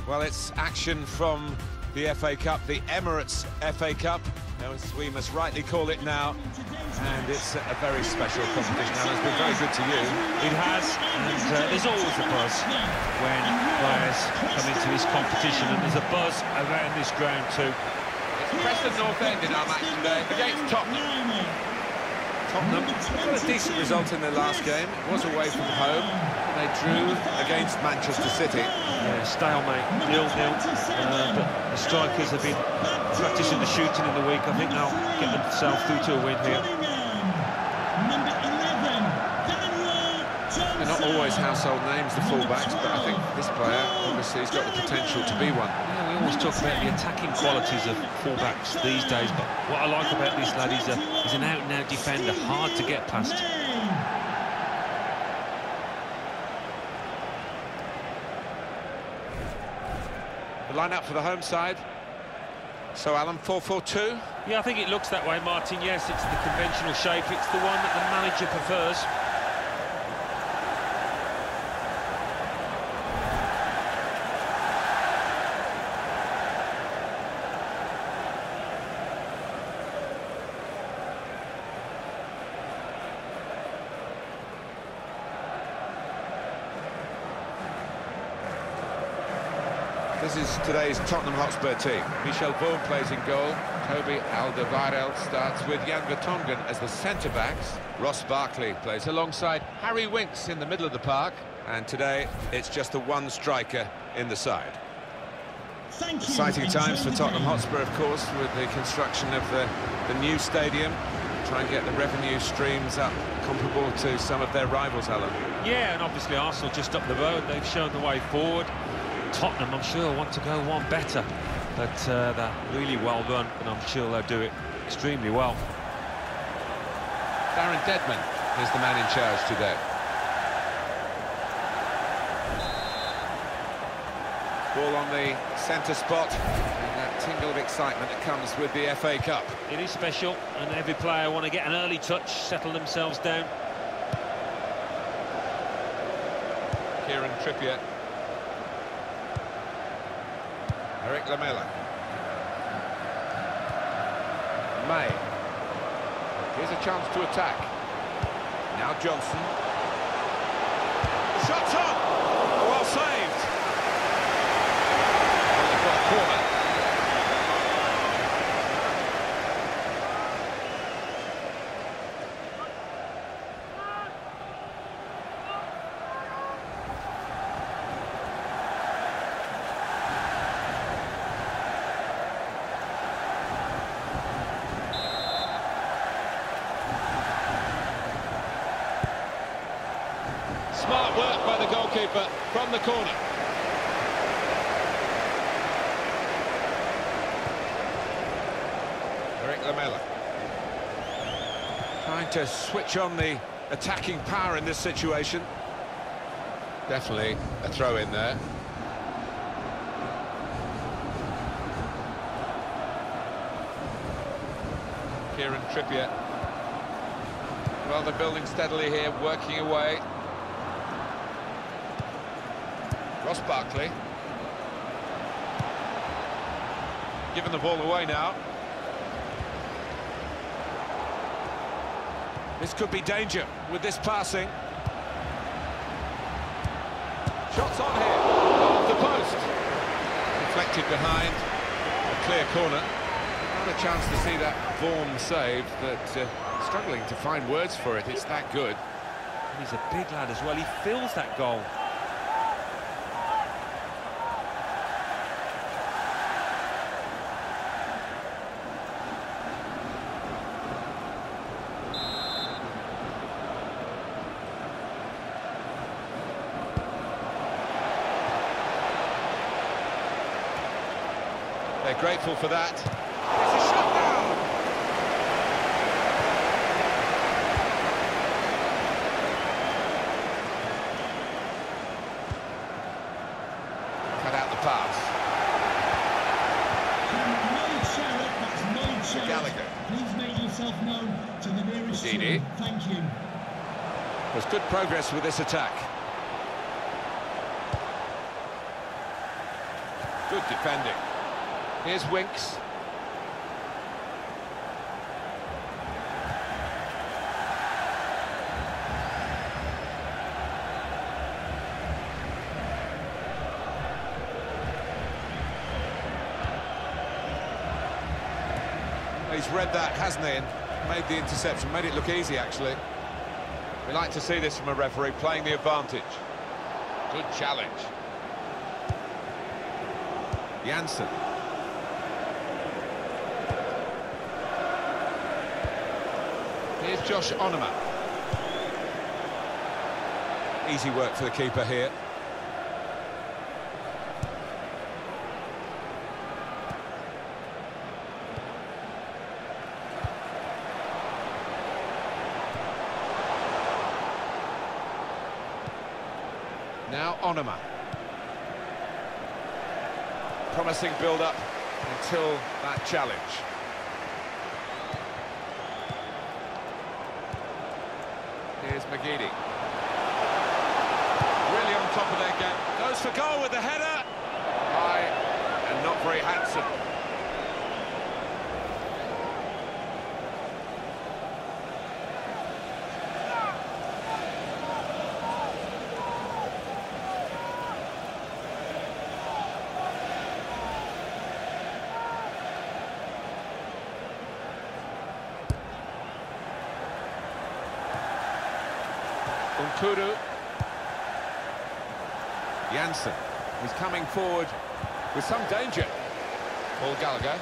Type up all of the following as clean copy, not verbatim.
Well, it's action from the FA Cup, the Emirates FA Cup, as we must rightly call it now. And it's a very special competition. Alan, it's been very good to you. It has, and there's always a buzz when players come into this competition, and there's a buzz around this ground too. It's Preston North End in our match today against Tottenham. Tottenham got a decent result in their last game. It was away from home. They drew against Manchester City. Yeah, stalemate, 0-0. But the strikers have been practising the shooting in the week. I think they'll get themselves through to a win here. They're not always household names, the fullbacks, but I think this player, obviously, has got the potential to be one. Yeah, we always talk about the attacking qualities of fullbacks these days, but what I like about this lad is an out-and-out defender, hard to get past. The line-up for the home side. So, Alan, 4-4-2? Yeah, I think it looks that way, Martin. Yes, it's the conventional shape. It's the one that the manager prefers. This is today's Tottenham Hotspur team. Michel Vorm plays in goal. Toby Alderweireld starts with Jan Vertonghen as the centre-backs. Ross Barkley plays alongside Harry Winks in the middle of the park. And today, it's just the one striker in the side. Exciting times for Tottenham Hotspur, of course, with the construction of the new stadium. Try and get the revenue streams up comparable to some of their rivals, Alan. Yeah, and obviously Arsenal just up the road. They've shown the way forward. Tottenham, I'm sure, want to go one better, but they're really well run, and I'm sure they'll do it extremely well. Darren Dedman is the man in charge today. Ball on the centre spot, and that tingle of excitement that comes with the FA Cup. It is special, and every player want to get an early touch, settle themselves down. Kieran Trippier. Eric Lamela. May. Here's a chance to attack. Now Johnson. Shot on! Well saved. Well, they've got a corner. Smart work by the goalkeeper from the corner. Eric Lamela. Trying to switch on the attacking power in this situation. Definitely a throw in there. Kieran Trippier. Well, they're building steadily here, working away. Ross Barkley. Giving the ball away now. This could be danger with this passing. Shots on here. Off the post. Deflected behind. A clear corner. Not a chance to see that Vorm save, but struggling to find words for it. It's that good. And he's a big lad as well. He fills that goal. They're grateful for that. It's a shot down! Cut out the pass. Gallagher. Please make yourself known to the nearest Didi. steward. Thank you. There's good progress with this attack. Good defending. Here's Winks. He's read that, hasn't he, and made the interception, made it look easy, actually. We like to see this from a referee, playing the advantage. Good challenge. Janssen. Here's Josh Onoma. Easy work for the keeper here. Now Onoma. Promising build-up until that challenge. Here's McGeady. Really on top of their game. Goes for goal with the header. High and not very handsome. Nkoudou. Janssen. He's coming forward with some danger. Paul Gallagher.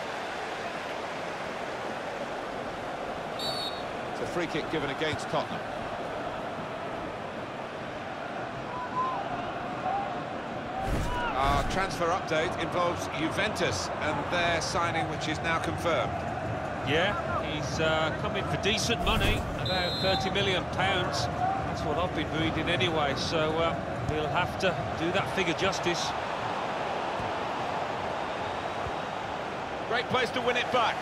It's a free kick given against Tottenham. Our transfer update involves Juventus and their signing, which is now confirmed. Yeah, he's coming for decent money, about £30 million. That's what I've been reading anyway, so he'll have to do that figure justice. Great place to win it back.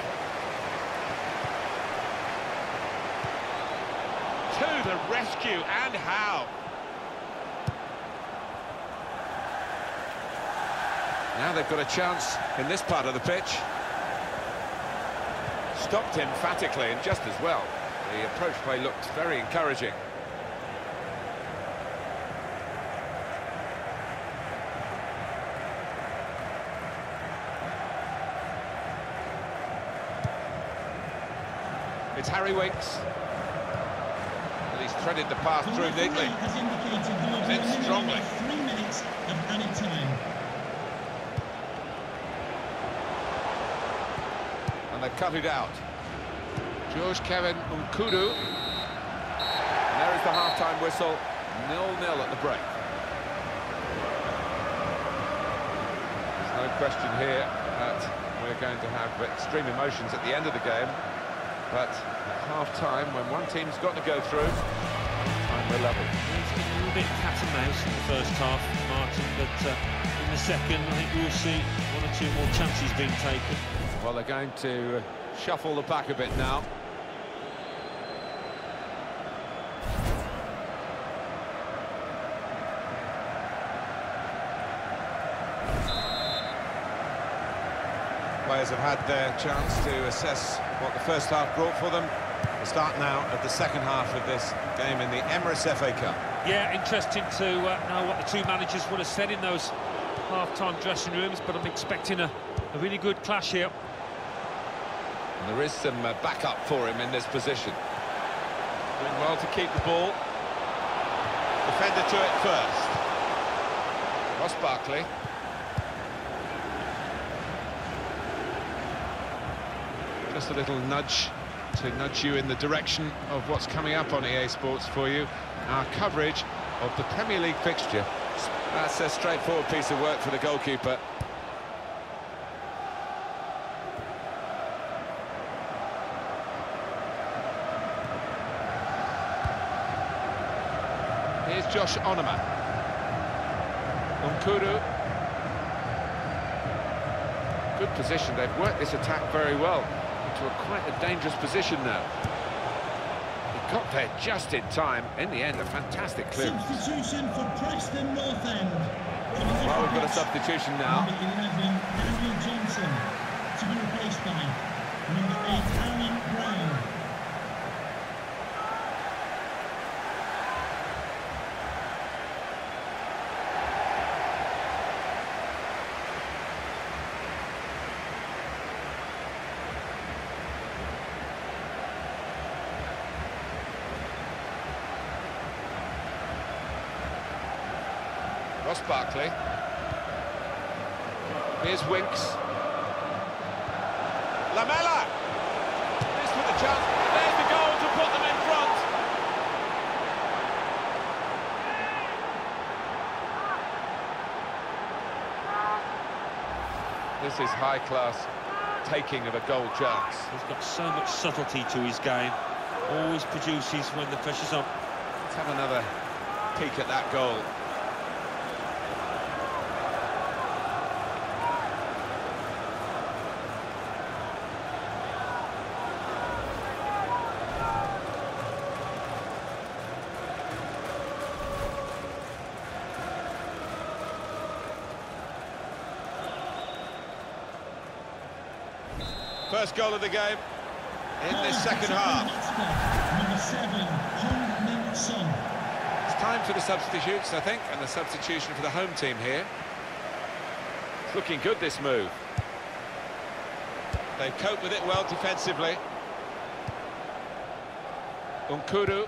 To the rescue, and how? Now they've got a chance in this part of the pitch. Stopped emphatically and just as well. The approach play looked very encouraging. It's Harry Winks. And he's threaded the path through neatly. And it's strongly. 3 minutes of added time. And they've cut it out. George Kevin Nkoudou. And there is the half-time whistle. 0-0 at the break. There's no question here that we're going to have extreme emotions at the end of the game. But at half-time, when one team's got to go through, time we're level. It's been a little bit cat and mouse in the first half, Martin, but in the second, I think we'll see one or two more chances being taken. Well, they're going to shuffle the pack a bit now. Players have had their chance to assess what the first half brought for them. We'll start now at the second half of this game in the Emirates FA Cup. Yeah, interesting to know what the two managers would have said in those half-time dressing rooms, but I'm expecting a really good clash here. And there is some backup for him in this position. Doing well to keep the ball. Defender to it first. Ross Barkley. Just a little nudge to nudge you in the direction of what's coming up on EA Sports for you. Our coverage of the Premier League fixture. That's a straightforward piece of work for the goalkeeper. Here's Josh Onoma. Nkoudou. Good position. They've worked this attack very well. To quite a dangerous position now. He got there just in time. In the end, a fantastic clearance. Substitution for Preston North End. Well, we've got a substitution now. Number 11, Daniel Johnson, to be replaced by number 8, Alan Brown. Ross Barkley. Here's Winks. Lamela! This with a chance. There's the goal to put them in front. This is high-class taking of a goal chance. He's got so much subtlety to his game. Always produces when the pressure's on. Let's have another peek at that goal. First goal of the game in this second half. Number 7, Heung-min Son. It's time for the substitutes, I think, and the substitution for the home team here. It's looking good, this move. They cope with it well defensively. Unkuru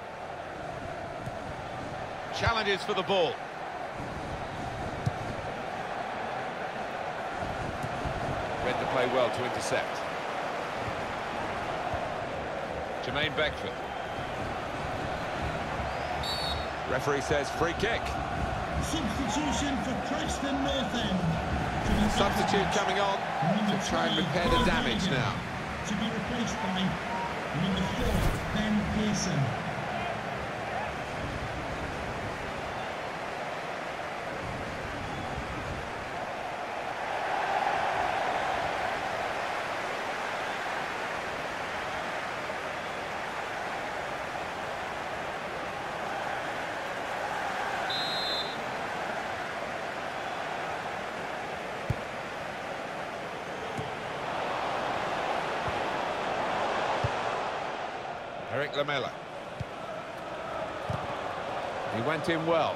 challenges for the ball. Read the play well to intercept. Jermaine Beckford. Referee says free kick. Substitution for Preston North End. Substitute coming on to try and repair the damage now. To be replaced by number 4, Ben Pearson. Eric Lamela. He went in well.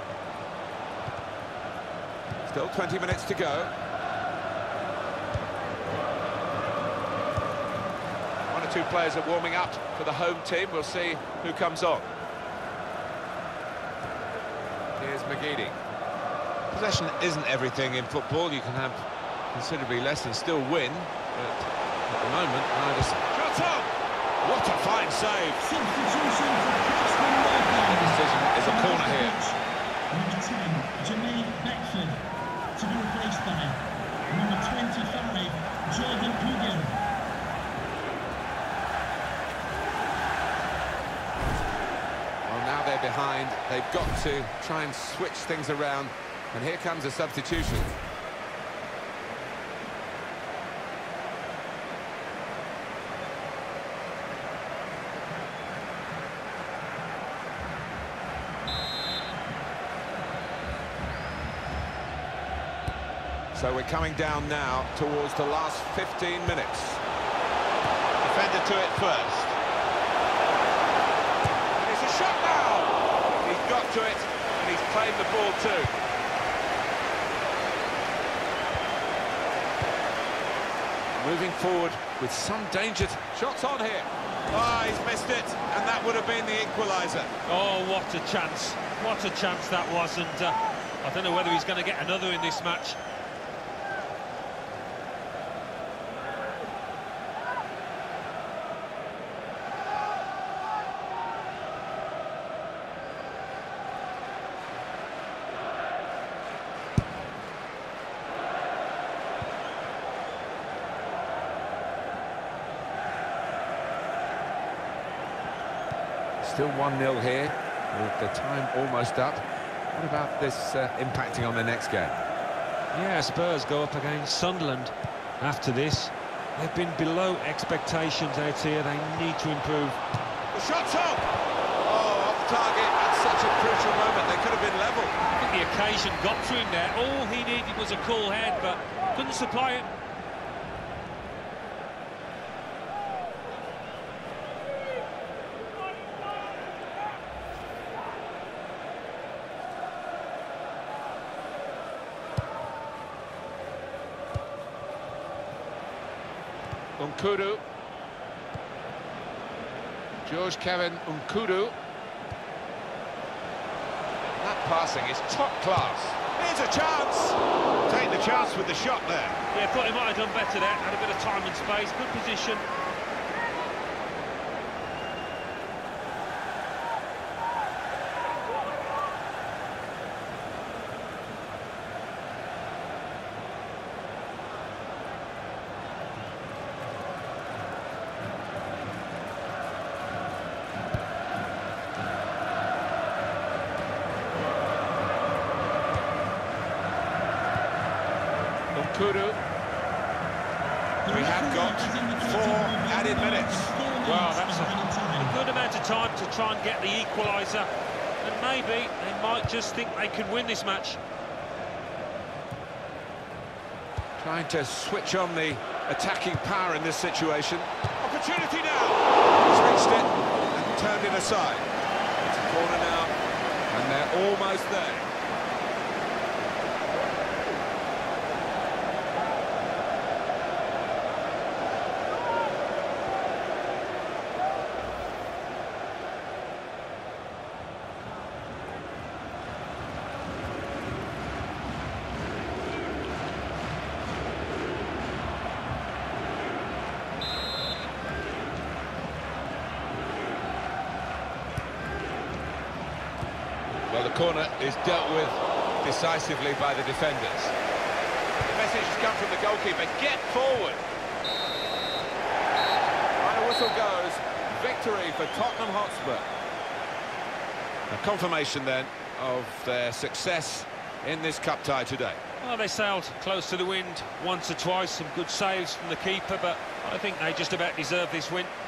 Still 20 minutes to go. One or two players are warming up for the home team. We'll see who comes on. Here's McGeady. Possession isn't everything in football. You can have considerably less and still win. But at the moment, neither... Shot on! What a fine save! Substitution for Preston North End. The decision is a corner here. Number 10, Jermaine Beckford, to be replaced by number 25, Jordan Hugen. Well, now they're behind. They've got to try and switch things around. And here comes a substitution. So we're coming down now towards the last 15 minutes. Defender to it first. And it's a shot now! He's got to it, and he's played the ball too. Moving forward with some danger. Shots on here. Ah, he's missed it, and that would have been the equaliser. Oh, what a chance. What a chance that was, and I don't know whether he's going to get another in this match. Still 1-0 here, with the time almost up. What about this impacting on the next game? Yeah, Spurs go up against Sunderland after this. They've been below expectations out here. They need to improve. The shot's on! Oh, off target at such a crucial moment. They could have been level. I think the occasion got to him there. All he needed was a cool head, but couldn't supply it. Nkoudou. George Kevin Nkoudou. That passing is top class. Here's a chance. Take the chance with the shot there. Yeah, thought he might have done better there. Had a bit of time and space, good position. Nkoudou. We have got 4 added minutes. Well, that's a good amount of time to try and get the equaliser, and maybe they might just think they can win this match. Trying to switch on the attacking power in this situation. Opportunity now! He's reached it and turned it aside. It's a corner now, and they're almost there. Well, the corner is dealt with decisively by the defenders. The message has come from the goalkeeper, get forward! Final whistle goes, victory for Tottenham Hotspur. A confirmation then of their success in this cup tie today. Well, they sailed close to the wind once or twice, some good saves from the keeper, but I think they just about deserve this win.